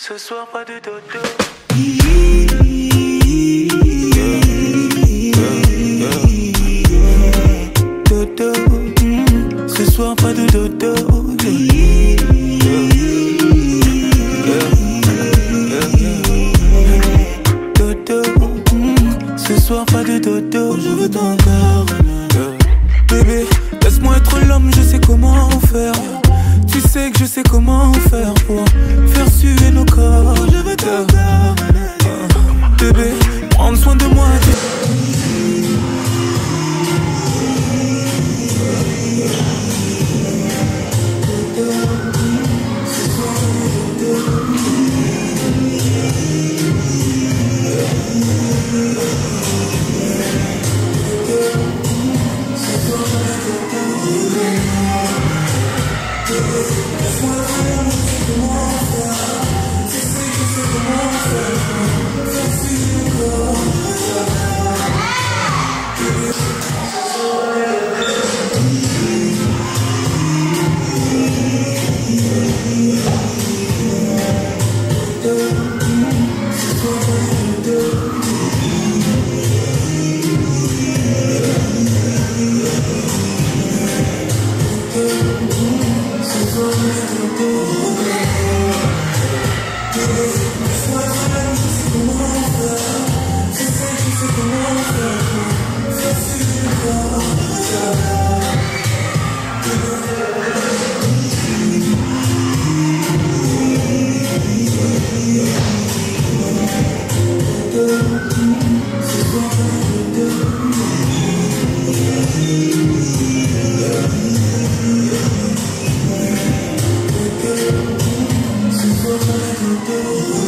Ce soir pas de dodo. Dodo. Ce soir pas de dodo. Dodo. Ce soir pas de dodo. Je veux ton corps. Bébé, laisse-moi être l'homme, je sais comment faire. Tu sais que je sais comment faire pour faire suer nos corps. Je veux ton corps. Bébé, prendre soin de moi. Do